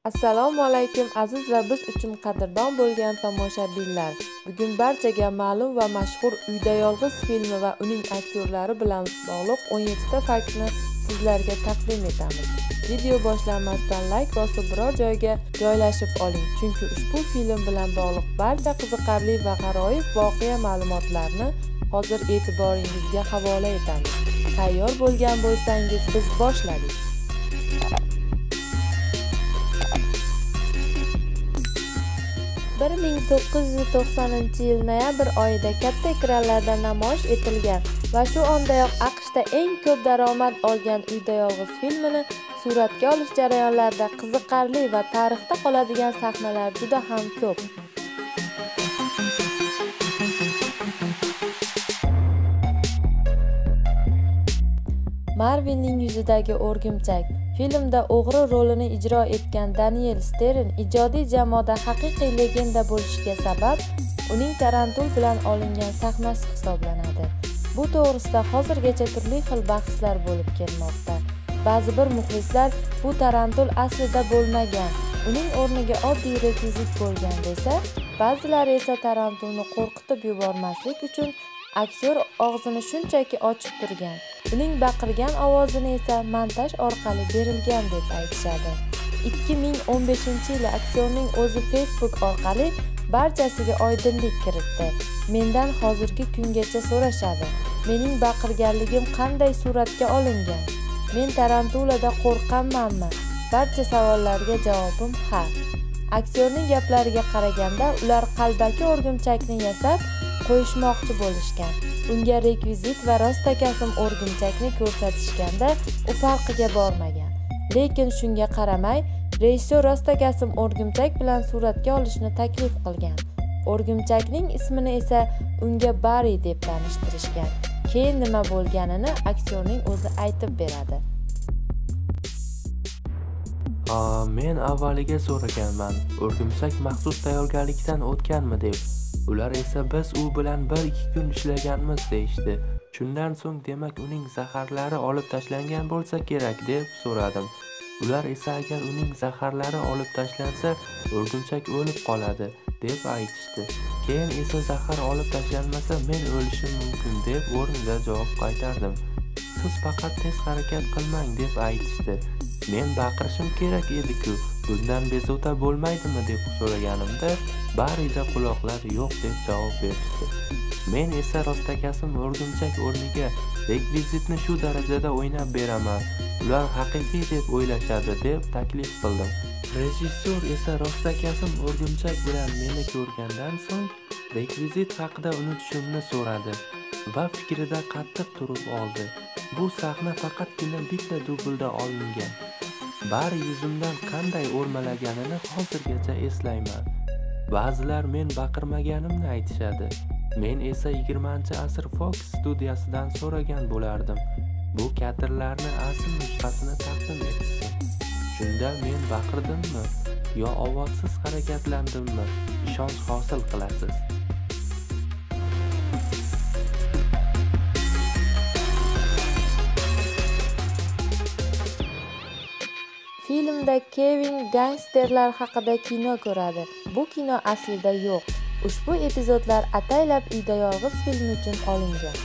Assalomu alaykum aziz va biz uchun qadrdon bo'lgan tomoshabinlar. Bugun barchaga ma'lum va mashhur Uyda yolg'iz filmi va uning aktyorlari bilan bog'liq 17 ta faktni sizlarga taqdim etamiz. Video boshlanmasdan like bosib biror joyga joylashib oling, chunki ushbu film bilan bog'liq barcha qiziqarli va g'aroyib voqea ma'lumotlarni hozir e'tiboringizga havola etamiz. Tayyor bo'lgan bo'lsangiz biz boshladik. 1990-yil noyabr oyida katta ekranlarda namoyish etilgan va shu ondayoq AQShda eng ko'p daromad olgan Uyda yolg'iz filmini suratga olish jarayonlarida qiziqarli va tarixda qoladigan sahnalar juda ham ko'p. Marvinning yuzidagi o'rgimchak filmda o'g'ri rolini ijro etgan Daniel Stern ijodiy jamoada haqiqiy legenda bo'lishiga sabab uning tarantul bilan olingan sahnasi hisoblanadi. Bu to'g'risida hozirgacha turli xil bahslar bo'lib kelmoqda. Ba'zi bir muxlislar bu tarantul aslida bo'lmagan, uning o'rniga oddiy rekvizit bo'lgan desa, ba'zilari esa tarantulni qo'rqitib yubormaslik uchun aktyor og'zini shunchaki ochib turgan, uning baqirgan ovozini esa montaj orqali berilgan deb aytishadi. 2015-yil aktyorning o'zi Facebook orqali barchasiga oydinlik kiritdi. Mendan hozirgi kungacha so'rashadi. Mening baqirganligim qanday suratga olingan? Men tarantulada qo'rqamanmi? Barcha savollarga javobim ha. Aktyorning gaplariga qaraganda, ular qalbaki o'rgimchakni yasab qo'yishmoqchi bo'lishgan. Unga rekvizit va rostakasm o'rgimchakni ko'rsatishganda u farqiga bormagan. Lekin shunga qaramay, rejissyor rostakasm o'rgimchak bilan suratga olishni taklif qilgan. O'rgimchakning ismini esa unga Barry deb tanishtirishgan. Keyin nima bo'lganini aktyorning o'zi aytib beradi. Men avvaliga so'raganman, o'rgimchak maxsus tayyorgarlikdan o'tganmi deb. Ular esa biz u bilan 1-2 kun ishlaganmiz deyishdi. Shundan so'ng demak uning zaharlari olib tashlangan bo'lsa kerak deb so'radim. Ular esa agar uning zaharlari olib tashlansa, o'rgimchak o'lib qoladi deb aytishdi. Keyin esa zahar olib tashlanmasa men o'lishim mumkin deb o'rnida javob qaytardim. Siz faqat tez harakat qilmang deb aytishdi. Men baqirishim kerak edi-ku, bundan bezovta bo'lmaydimi deb so'raganimda, Barryda quloqlar yo'q deb javob berishdi. Men esa rostakasm o'rgimchak o'rniga rekvizitni shu darajada o'ynab beraman. Ular haqiqiy deb o'ylashadi deb taklif qildim. Rejissyor esa rostakasm o'rgimchak bilan meni ko'rgandan so'ng rekvizit haqida unutishimni so'radi va fikrida qattiq turib oldi. Bu sahna faqatgina bitta dublda olingan. Barry yuzimdan qanday o'rmalaganini hozirgacha eslayman. Ba'zilar men baqirmaganimni aytishadi. Men esa 20-asr Fox studiyasidan so'ragan bo'lardim. Bu kadrlarni asl nusxasini taqdim etsin. Shunda men baqirdimmi yo ovozsiz harakatlandimmi? Ishonch hosil qilasiz. Filmda Kevin gangsterlar haqida kino ko'radi. Bu kino aslida yo'q. Ushbu epizodlar ataylab Uyda yolg'iz filmi uchun olingan.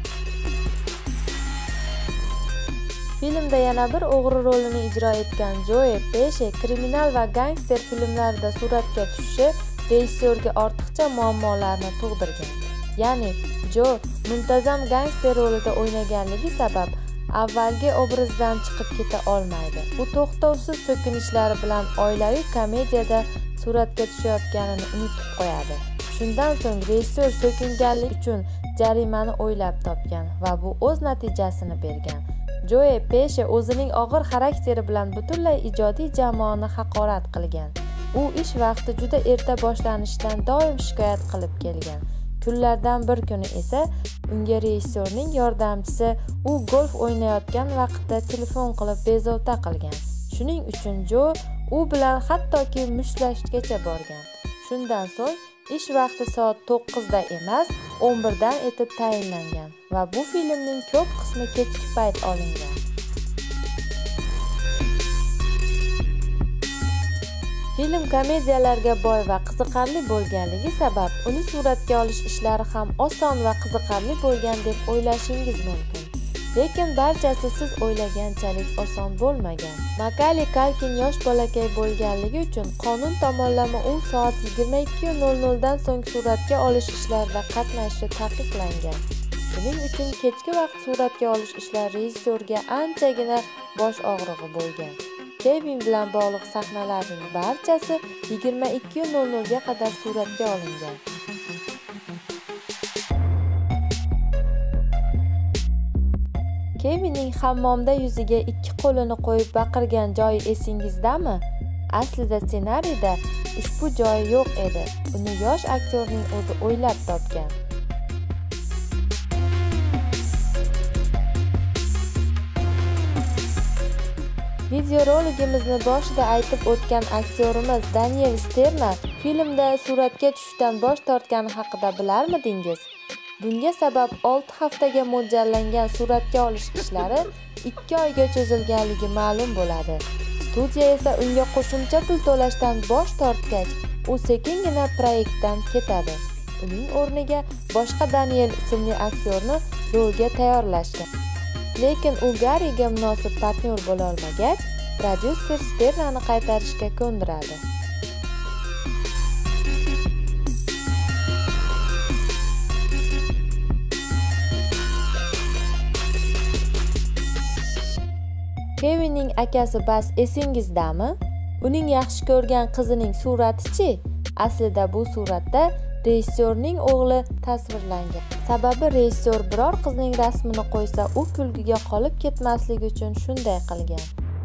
Filmda yana bir o'g'ri rolini ijro etgan Joe Pesci kriminal va gangster filmlarida suratga tushishi rejissyorga ortiqcha muammolarni tug'dirgan. Ya'ni Joe muntazam gangster rolida o'ynaganligi sabab avvalgi obrazdan chiqib keta olmaydi. U to'xtovsiz so'kinishlari bilan oilaviy komediyada suratga tushayotganini unutib qo'yadi. Shundan so'ng rejissyor so'kinganlik uchun jarimani o'ylab topgan va bu o'z natijasini bergan. Joe Pesci o'zining og'ir xarakteri bilan butunlay ijodiy jamoani haqorat qilgan. U ish vaqti juda erta boshlanishidan doim shikoyat qilib kelgan. Kunlardan bir kuni esa unga rejissyorning yordamchisi u golf o'ynayotgan vaqtda telefon qilib bezovta qilgan. Shuning uchun Joe u bilan hattoki mushtlashgacha borgan. Shundan so'ng ish vaqti soat 9 da emas, 11 dan etib tayinlangan va bu filmning ko'p qismi kechki payt olingan. Film komediyalarga boy va qiziqarli bo'lganligi sabab uni suratga olish ishlari ham oson va qiziqarli bo'lgan deb o'ylashingiz mumkin. Lekin barchasi siz o'ylaganchalik oson bo'lmagan. Makali Kalkin yosh bolakay bo'lganligi uchun qonun tomonlama u soat 22:00 dan so'ng suratga olish ishlarida qatnashishi taqiqlangan. Shuning uchun kechki vaqt suratga olish ishlari rejissyorga anchagina bosh og'rig'i bo'lgan. Kevin bilan bog'liq sahnalarning barchasi 22:00 ga qadar suratga olingan. Kevinning hammomda yuziga ikki qo'lini qo'yib baqirgan joyi esingizdami? Aslida ssenariyda ushbu joyi yo'q edi. Uni yosh aktyorning o'zi o'ylab topgan. Videoroligimizni boshida aytib o'tgan aktyorimiz Daniel Stern filmda suratga tushishdan bosh tortgani haqida bilarmidingiz? Bunga sabab 6 haftaga mo'ljallangan suratga olish ishlari 2 oyga cho'zilganligi ma'lum bo'ladi. Studiya esa unga qo'shimcha pul to'lashdan bosh tortgach, u sekingina proyektdan ketadi. Uning o'rniga boshqa Daniel ismli aktyorni rolga tayyorlashgan. Lekin u Garriga munosib partnyor bo'la olmagach, prodyuser Sternani qaytarishga ko'ndiradi. Kevinning akasi Bas esingizdami? Uning yaxshi ko'rgan qizining surati-chi? Aslida bu suratda rejissyorning o'g'li tasvirlangan. Sababi rejissyor biror qizning rasmini qo'ysa, u kulgiga qolib ketmasligi uchun shunday qilgan.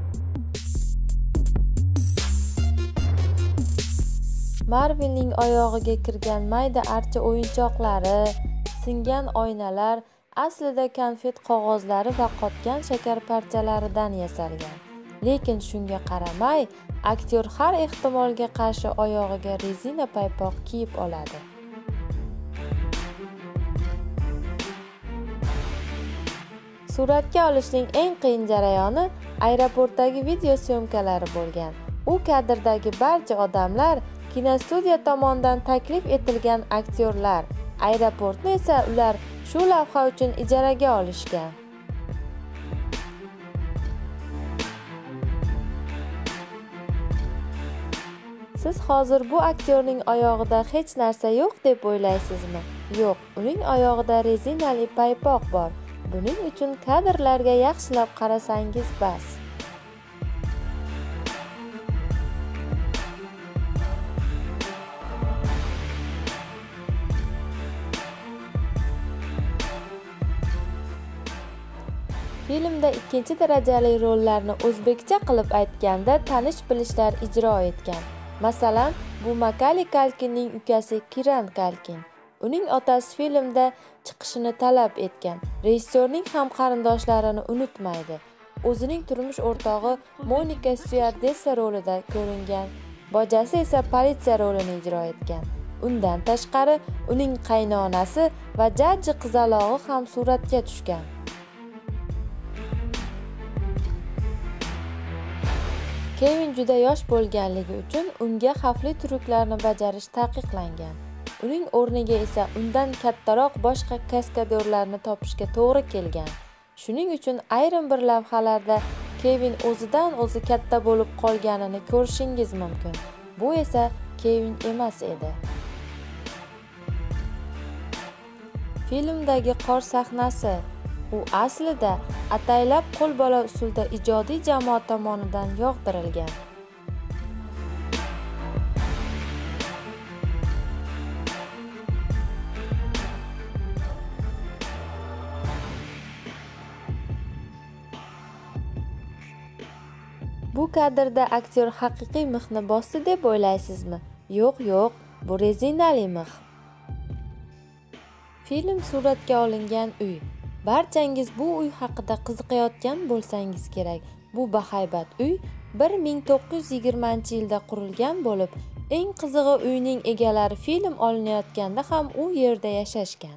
Marvelning oyog'iga kirgan mayda archa o'yinchoqlari, singan oynalar aslida konfet qog'ozlari va qotgan shakar parchalaridan yasalgan. Lekin shunga qaramay, aktyor har ehtimolga qarshi oyog'iga rezina paypoq kiyib oladi. Suratga olishning eng qiyin jarayoni aeroportdagi video syomkalari bo'lgan. U kadrdagi barcha odamlar kinostudiya tomonidan taklif etilgan aktyorlar, aeroportni esa ular shu lavha uchun ijaraga olishgan. Siz hozir bu aktyorning oyog'ida hech narsa yo'q deb o'ylaysizmi? Yo'q, uning oyog'ida rezinali paypoq bor. Buning uchun kadrlarga yaxshilab qarasangiz bas. Filmda ikkinchi darajali rollarni o'zbekcha qilib aytganda tanish-bilishlar ijro etgan. Masalan, bu Makali Kalkinning ukasi Kiran Kalkin. Uning otasi filmda chiqishini talab etgan. Rejissyorning ham qarindoshlarini unutmaydi. O'zining turmush o'rtog'i Monika Stewardessa rolida ko'ringan. Bojasi esa politsiya rolini ijro etgan. Undan tashqari, uning qaynonasi va jajji qizalog'i ham suratga tushgan. Kevin juda yosh bo'lganligi uchun unga xavfli tryuklarni bajarish taqiqlangan. Uning o'rniga esa undan kattaroq boshqa kaskadyorlarni topishga to'g'ri kelgan. Shuning uchun ayrim bir lavhalarda Kevin o'zidan o'zi katta bo'lib qolganini ko'rishingiz mumkin. Bu esa Kevin emas edi. Filmdagi qor sahnasi u aslida ataylab qo'lbola usulda ijodiy jamoat tomonidan yog'dirilgan. Bu kadrda aktyor haqiqiy mixni bosdi deb o'ylaysizmi? Yo'q, bu rezinali mix. Film suratga olingan uy. Barchangiz bu uy haqida qiziqayotgan bo'lsangiz kerak. Bu bahaybat uy 1920-yilda qurilgan bo'lib, eng qizig'i uyning egalari film olinayotganda ham u yerda yashashgan.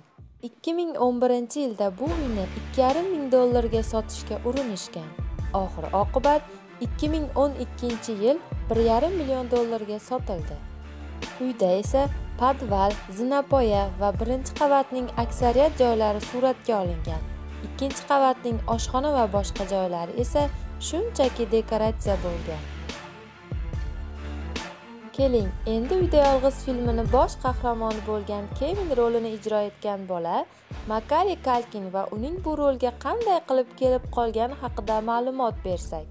2011-yilda bu uyni $2,5 millarga sotishga urinishgan. Oxir-oqibat 2012-yil $1,5 million sotildi. Uyda esa podval, zinapoya va birinchi qavatning aksariyat joylari suratga olingan. Ikkinchi qavatning oshxona va boshqa joylari esa shunchaki dekoratsiya bo'lgan. Keling, endi Uyda yolg'iz filmini bosh qahramoni bo'lgan Kevin rolini ijro etgan bola Makali Kalkin va uning bu rolga qanday qilib kelib qolgani haqida ma'lumot bersak.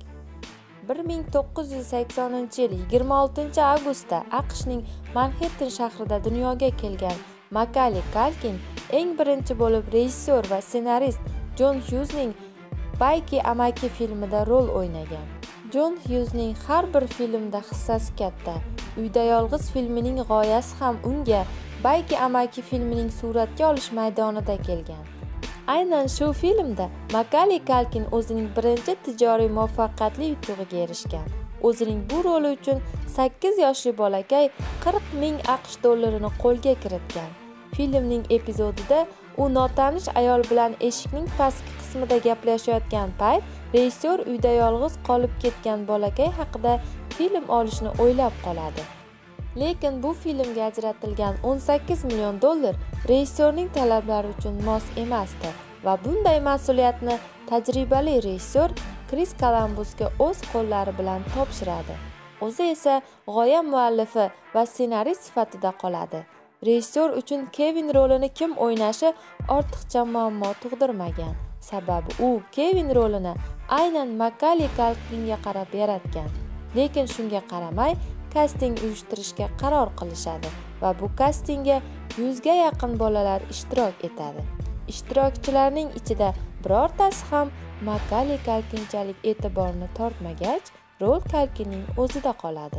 1980-yil 26 avgustda AQShning Manhattan shahrida dunyoga kelgan Makali Kalkin eng birinchi bo'lib rejissyor va ssenarist Jon Hughesning Bayki amaki filmida rol o'ynagan. Jon Hughesning har bir filmda hissasi katta. Uyda yolg'iz filmining g'oyasi ham unga Bayki amaki filmining suratga olish maydonida kelgan. Aynan shu filmda Makali Kalkin o'zining birinchi tijoriy muvaffaqiyatli yutug'iga erishgan. O'zining bu roli uchun 8 yoshli bolakay 40 ming AQSh dollarini qo'lga kiritgan. Filmning epizodida u notanish ayol bilan eshikning pastki qismida gaplashayotgan payt rejissyor uyda yolg'iz qolib ketgan bolakay haqida film olishni o'ylab qoladi. Lekin bu filmga ajratilgan $18 million rejissyorning talablari uchun mos emasdi va bunday mas'uliyatni tajribali rejissyor Chris Columbusga o'z qo'llari bilan topshiradi. O'zi esa g'oya muallifi va ssenarist sifatida qoladi. Rejissyor uchun Kevin rolini kim o'ynashi ortiqcha muammo tug'dirmagan. Sababi u Kevin rolini aynan Makali Kalkinga qarab yaratgan. Lekin shunga qaramay kasting uyushtirishga qaror qilishadi va bu kastingga 100 ga yaqin bolalar ishtirok etadi. Ishtirokchilarning ichida birortasi ham Makali Kalkinchalik e'tiborni tortmagach, rol Kalkinning o'zida qoladi.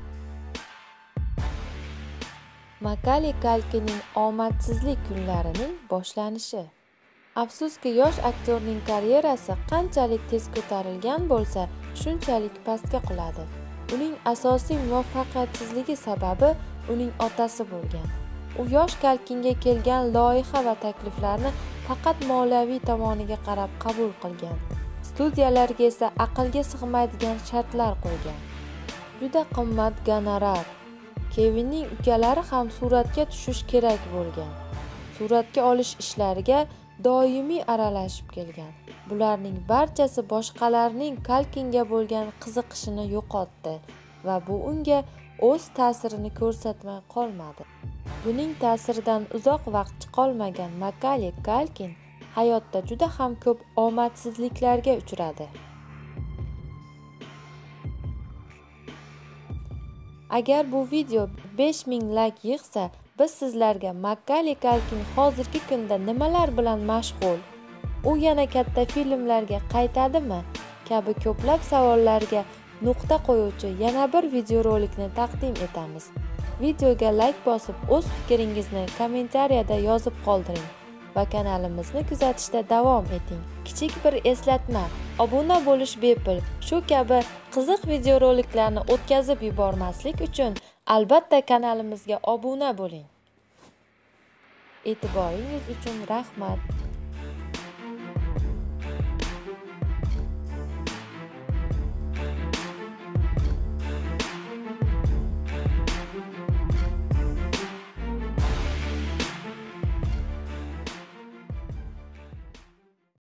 Makali Kalkinning omadsizlik kunlarining boshlanishi. Afsuski, yosh aktyorning karyerasi qanchalik tez ko'tarilgan bo'lsa, shunchalik pastga quladi. Uning asosiy muvaffaqiyatsizligi sababi uning otasi bo'lgan. U yosh Kalkinga kelgan loyiha va takliflarni faqat moliyaviy tomoniga qarab qabul qilgan. Studiyalarga esa aqlga sig'maydigan shartlar qo'ygan. Juda qimmat gonorar. Kevinning ukalari ham suratga tushish kerak bo'lgan. Suratga olish ishlariga doimiy aralashib kelgan. Bularning barchasi boshqalarning Kalkinga bo'lgan qiziqishini yo'qotdi va bu unga o'z ta'sirini ko'rsatmay qolmadi. Buning ta'siridan uzoq vaqt chiqolmagan Makali Kalkin hayotda juda ham ko'p omadsizliklarga uchradi. Agar bu video 5000 like yig'sa, biz sizlarga Makali Kalkin hozirgi kunda nimalar bilan mashg'ul, u yana katta filmlarga qaytadimi kabi ko'plab savollarga nuqta qo'yuvchi yana bir videorolikni taqdim etamiz. Videoga like bosib, o'z fikringizni kommentariyada yozib qoldiring va kanalimizni kuzatishda davom eting. Kichik bir eslatma: obuna bo'lish bepul. Shu kabi qiziq videoroliklarni o'tkazib yubormaslik uchun albatta kanalimizga obuna bo'ling. E'tiboringiz uchun rahmat.